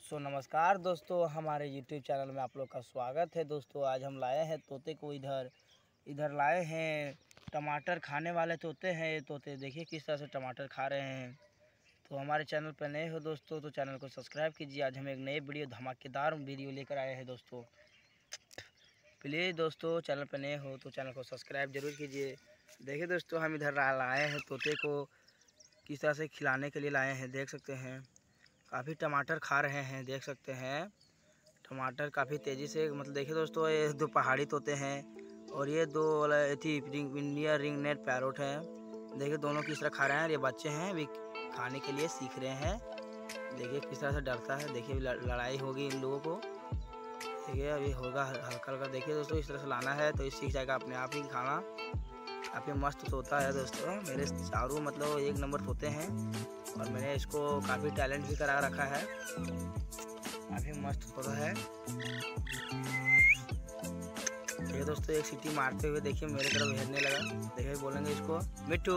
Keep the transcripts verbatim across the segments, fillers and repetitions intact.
सो नमस्कार दोस्तों, हमारे यूट्यूब चैनल में आप लोग का स्वागत है। दोस्तों आज हम लाए हैं तोते को इधर इधर लाए हैं। टमाटर खाने वाले तोते हैं ये तोते। देखिए किस तरह से टमाटर खा रहे हैं। तो हमारे चैनल पर नए हो दोस्तों तो चैनल को सब्सक्राइब कीजिए। आज हम एक नए वीडियो धमाकेदार वीडियो लेकर आए हैं दोस्तों। प्लीज़ दोस्तों चैनल पर नए हो तो चैनल को सब्सक्राइब जरूर कीजिए। देखिए दोस्तों हम इधर लाए हैं तोते को किस तरह से खिलाने के लिए लाए हैं। देख सकते हैं काफ़ी टमाटर खा रहे हैं। देख सकते हैं टमाटर काफ़ी तेज़ी से, मतलब देखिए दोस्तों ये दो पहाड़ी तोते हैं और ये दो थी ring India ring neck parrot हैं। देखिए दोनों किस तरह खा रहे हैं। ये बच्चे हैं अभी खाने के लिए सीख रहे हैं। देखिए किस तरह से डरता है। देखिए लड़ाई होगी इन लोगों को। देखिए अभी होगा हल्का हल्का। देखिए दोस्तों इस तरह से लाना है तो ये सीख जाएगा अपने आप ही खाना। काफ़ी मस्त तोता है दोस्तों। मेरे चारों मतलब एक नंबर तोते हैं और मैंने इसको काफ़ी टैलेंट भी करा रखा है। काफ़ी मस्त तोता है। ये दोस्तों एक सीटी मारते हुए देखिए मेरे तरफ घेरने लगा। देखिए बोलेंगे इसको मिट्टू।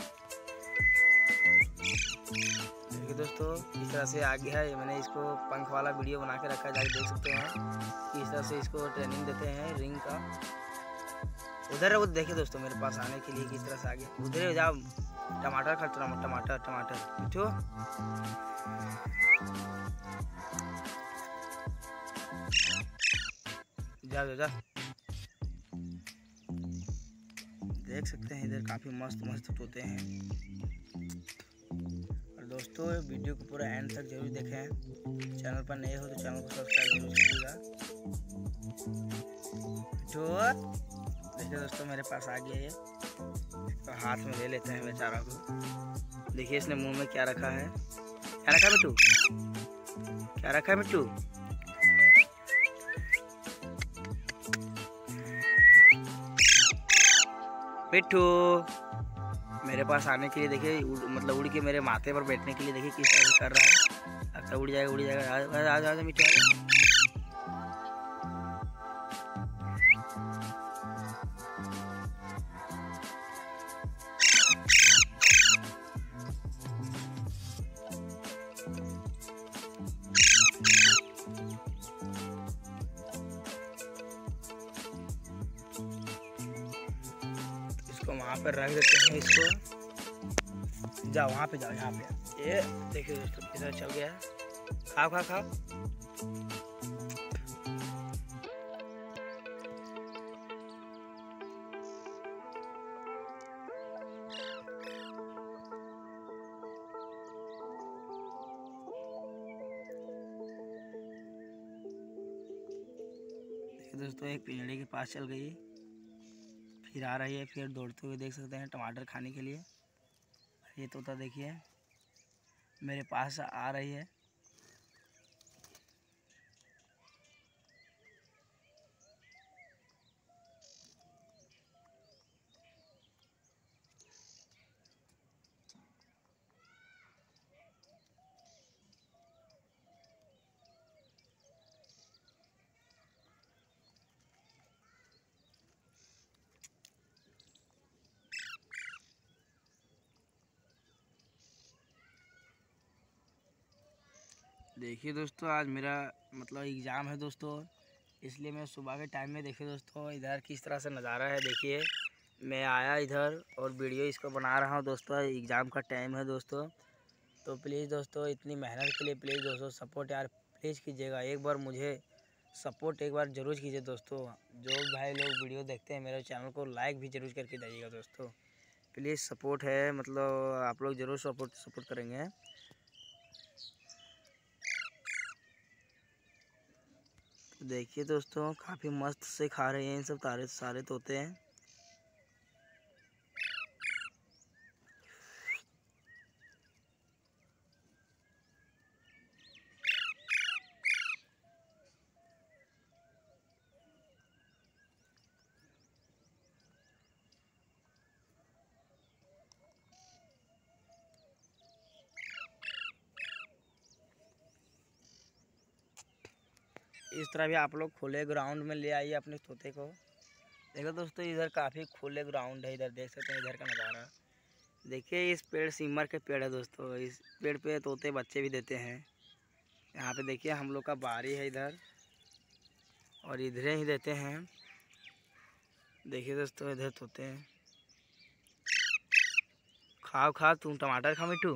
देखिए दोस्तों इस तरह से आ गया है। मैंने इसको पंख वाला वीडियो बना के रखा है, जाके देख सकते हैं कि इस तरह से इसको ट्रेनिंग देते हैं रिंग का। उधर है वो। देखिए दोस्तों मेरे पास आने के लिए किस तरह से आ गया। उधर जाओ टमाटर खा टमाटर टमाटर मिठू। जाओ जा। देख सकते हैं इधर काफ़ी मस्त मस्त तोते हैं। और दोस्तों वीडियो को पूरा एंड तक जरूर देखें। चैनल पर नए हो तो चैनल को सब्सक्राइब जरूर कीजिएगा। मिठू देखिए दोस्तों मेरे पास आ गया ये तो हाथ में ले लेते हैं बेचारा को। देखिए इसने मुंह में क्या रखा है। क्या रखा है मिट्टू? क्या रखा है मिट्टू? मिट्टू मेरे पास आने के लिए देखिए मतलब उड़ के मेरे माथे पर बैठने के लिए देखिए किस तरह से कर रहा है। लगता उड़ जाएगा उड़ जाएगा। आ जा आ जा मिट्टू आ जा। इसको वहाँ पर रख देते हैं। इसको जाओ वहाँ पे जाओ। यहाँ पे ये देखिए दोस्तों किधर चल गया है। खाओ खाओ खाओ। देखिए दोस्तों एक पिंजड़े के पास चल गई, फिर आ रही है, फिर दौड़ते हुए देख सकते हैं टमाटर खाने के लिए। ये तोता देखिए मेरे पास आ रही है। देखिए दोस्तों आज मेरा मतलब एग्ज़ाम है दोस्तों, इसलिए मैं सुबह के टाइम में देखिए दोस्तों इधर किस तरह से नज़ारा है। देखिए मैं आया इधर और वीडियो इसको बना रहा हूँ दोस्तों। एग्ज़ाम का टाइम है दोस्तों तो प्लीज़ दोस्तों इतनी मेहनत के लिए प्लीज़ दोस्तों सपोर्ट यार प्लीज़ कीजिएगा। एक बार मुझे सपोर्ट एक बार ज़रूर कीजिए दोस्तों। जो भाई लोग वीडियो देखते हैं मेरे चैनल को लाइक भी ज़रूर करके जाइएगा दोस्तों। प्लीज़ सपोर्ट है, मतलब आप लोग ज़रूर सपोर्ट सपोर्ट करेंगे। देखिए दोस्तों काफ़ी मस्त से खा रहे हैं इन सब तारे सारे तोते हैं। इस तरह भी आप लोग खुले ग्राउंड में ले आइए अपने तोते को। देखो दोस्तों इधर काफ़ी खुले ग्राउंड है। इधर देख सकते हैं इधर का नज़ारा। देखिए इस पेड़ सिमर के पेड़ है दोस्तों। इस पेड़ पे तोते बच्चे भी देते हैं। यहाँ पे देखिए हम लोग का बारी है इधर, और इधर ही देते हैं। देखिए दोस्तों इधर तोते हैं। खाओ खाओ, तुम टमाटर खा मिट्टू।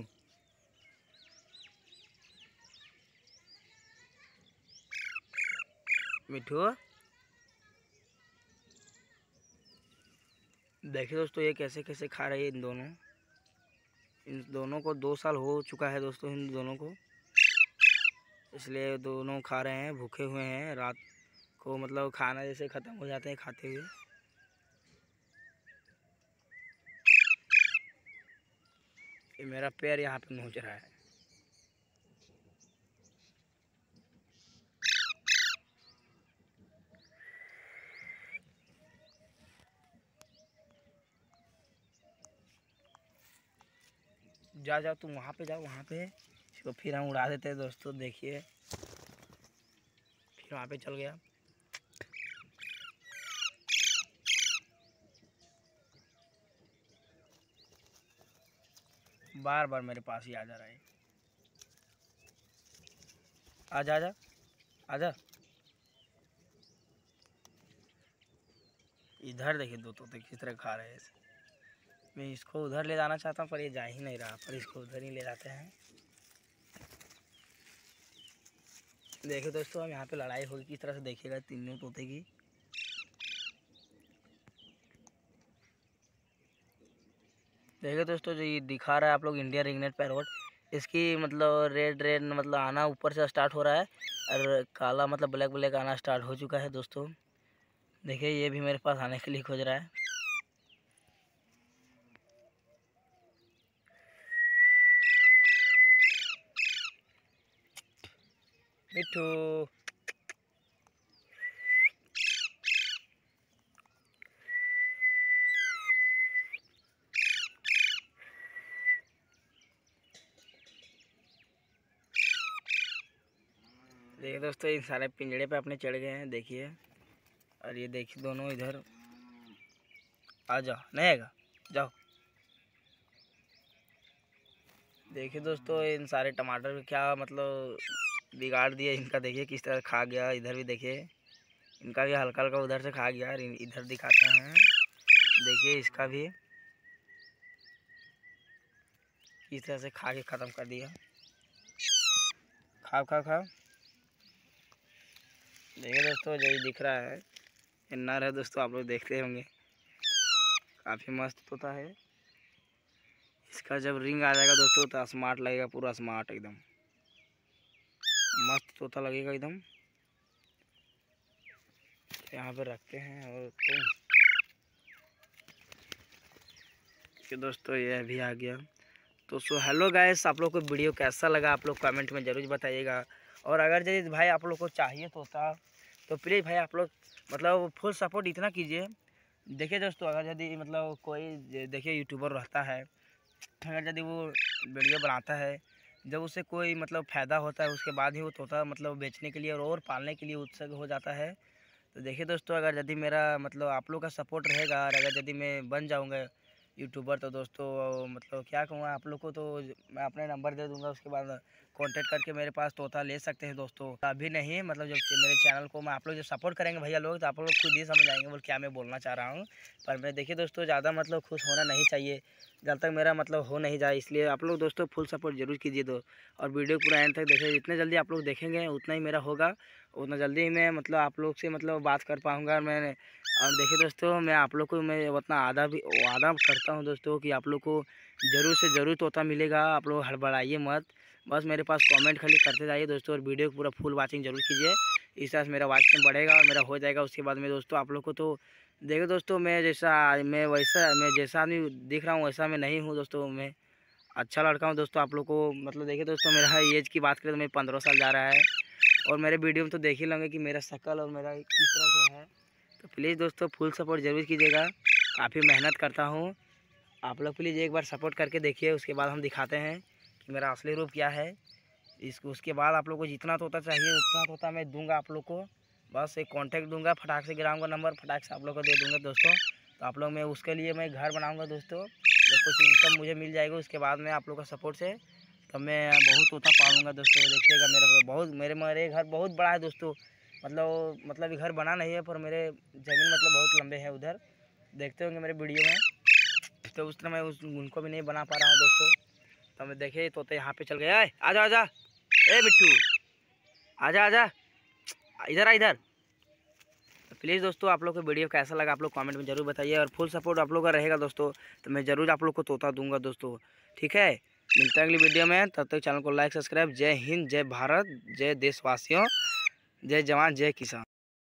मिट्टू देखिए दोस्तों ये कैसे कैसे खा रहे हैं इन दोनों। इन दोनों को दो साल हो चुका है दोस्तों इन दोनों को, इसलिए दोनों खा रहे हैं, भूखे हुए हैं। रात को मतलब खाना जैसे ख़त्म हो जाते हैं खाते हुए। ये मेरा पैर यहाँ पे नोच रहा है। जा जाओ तुम वहाँ पे जाओ, वहाँ पे इसको फिर हम उड़ा देते हैं दोस्तों। देखिए फिर वहाँ पे चल गया। बार बार मेरे पास ही आ जा रहा है। आजा आजा आजा। इधर देखिए दो तोते किस तरह खा रहे हैं। मैं इसको उधर ले जाना चाहता हूँ पर ये जा ही नहीं रहा, पर इसको उधर ही ले जाते हैं। देखिए दोस्तों हम यहाँ पे लड़ाई होगी किस तरह से देखिएगा तीनों तोते की। देखिए दोस्तों जो ये दिखा रहा है आप लोग इंडियन रिंगनेट पैरोट, इसकी मतलब रेड रेड मतलब आना ऊपर से स्टार्ट हो रहा है, और काला मतलब ब्लैक ब्लैक आना स्टार्ट हो चुका है दोस्तों। देखिए ये भी मेरे पास आने के लिए खोज रहा है। मिट्टू देखिए दोस्तों इन सारे पिंजड़े पे अपने चढ़ गए हैं देखिए। और ये देखिए दोनों इधर आ जाओ, नहीं आएगा जाओ। देखिए दोस्तों इन सारे टमाटर भी क्या मतलब बिगाड़ दिए इनका। देखिए किस तरह खा गया। इधर भी देखिए इनका भी हल्का हल्का उधर से खा गया। इधर दिखाते हैं देखिए इसका भी किस तरह से खा के ख़त्म कर दिया। खाओ खाओ खाओ। देखिए दोस्तों जो दिख रहा है ये नर है दोस्तों, आप लोग देखते होंगे काफ़ी मस्त तोता है। इसका जब रिंग आ जाएगा दोस्तों तो स्मार्ट लगेगा, पूरा स्मार्ट एकदम मस्त तोता लगेगा एकदम। यहाँ पे रखते हैं। और तुम कि दोस्तों ये भी आ गया। तो सो हेलो गाइस, आप लोग को वीडियो कैसा लगा आप लोग कमेंट में ज़रूर बताइएगा। और अगर यदि भाई आप लोग को चाहिए तोता तो प्लीज़ भाई आप लोग मतलब फुल सपोर्ट इतना कीजिए। देखिए दोस्तों अगर यदि मतलब कोई देखिए यूट्यूबर रहता है, अगर यदि वो वीडियो बनाता है, जब उससे कोई मतलब फ़ायदा होता है उसके बाद ही वो तोता मतलब बेचने के लिए और, और पालने के लिए उत्सुक हो जाता है। तो देखिए दोस्तों अगर यदि मेरा मतलब आप लोग का सपोर्ट रहेगा और अगर यदि मैं बन जाऊँगा यूट्यूबर तो दोस्तों मतलब क्या कहूँगा आप लोग को, तो मैं अपने नंबर दे दूँगा। उसके बाद कांटेक्ट करके मेरे पास तोता ले सकते हैं दोस्तों। अभी नहीं मतलब जब मेरे चैनल को मैं आप लोग जो सपोर्ट करेंगे भैया लोग तो आप लोग खुद ही समझ आएंगे बोल क्या मैं बोलना चाह रहा हूँ। पर मैं देखिए दोस्तों ज़्यादा मतलब खुश होना नहीं चाहिए जब तक मेरा मतलब हो नहीं जाए, इसलिए आप लोग दोस्तों फुल सपोर्ट जरूर कीजिए दो। और वीडियो पूरा एंड तक देखिए। जितने जल्दी आप लोग देखेंगे उतना ही मेरा होगा, उतना जल्दी ही मैं मतलब आप लोग से मतलब बात कर पाऊँगा मैंने। और देखिए दोस्तों मैं आप लोग को मैं उतना आदा भी वादा करता हूँ दोस्तों कि आप लोग को ज़रूर से ज़रूर तोता मिलेगा। आप लोग हड़बड़ाइए मत, बस मेरे पास कमेंट खाली करते जाइए दोस्तों। और वीडियो को पूरा फुल वाचिंग जरूर कीजिए, इस तरह से मेरा वाच टाइम बढ़ेगा और मेरा हो जाएगा। उसके बाद में दोस्तों आप लोग को तो देखो दोस्तों मैं जैसा मैं वैसा मैं जैसा आदमी दिख रहा हूँ वैसा मैं नहीं हूँ दोस्तों। मैं अच्छा लड़का हूँ दोस्तों। आप लोग को मतलब देखिए दोस्तों मेरा एज की बात करें तो मैं पंद्रह साल जा रहा है, और मेरे वीडियो में तो देख ही लेंगे कि मेरा शक्ल और मेरा किस तरह से है। तो प्लीज़ दोस्तों फुल सपोर्ट ज़रूर कीजिएगा, काफ़ी मेहनत करता हूँ। आप लोग प्लीज़ एक बार सपोर्ट करके देखिए, उसके बाद हम दिखाते हैं कि मेरा असली रूप क्या है। इसको उसके बाद आप लोग को जितना तोता चाहिए उतना तोता मैं दूंगा आप लोग को। बस एक कांटेक्ट दूंगा, फटाक से गिराऊंगा नंबर, फटाक से आप लोग को दे दूंगा दोस्तों। तो आप लोग मैं उसके लिए मैं घर बनाऊंगा दोस्तों, जब कुछ इनकम मुझे मिल जाएगा उसके बाद में आप लोग का सपोर्ट से तो मैं बहुत तोता पालूंगा दोस्तों। देखिएगा मेरे बहुत मेरे मेरे घर बहुत बड़ा है दोस्तों। मतलब मतलब घर बना नहीं है, पर मेरे ज़मीन मतलब बहुत लंबे हैं उधर, देखते होंगे मेरे वीडियो में। तो उस तरह मैं उस उनको भी नहीं बना पा रहा हूँ दोस्तों। तो मैं देखिए तोते यहाँ पे चल गए। आजा आजा, ए बिट्टू आजा आजा, इधर आ इधर। तो प्लीज़ दोस्तों आप लोग को वीडियो कैसा लगा आप लोग कमेंट में ज़रूर बताइए, और फुल सपोर्ट आप लोग का रहेगा दोस्तों, तो मैं ज़रूर आप लोग को तोता दूंगा दोस्तों। ठीक है, मिलते हैं अगली वीडियो में, तब तक चैनल को लाइक सब्सक्राइब। जय हिंद, जय भारत, जय देशवासियों, जय जवान, जय किसान।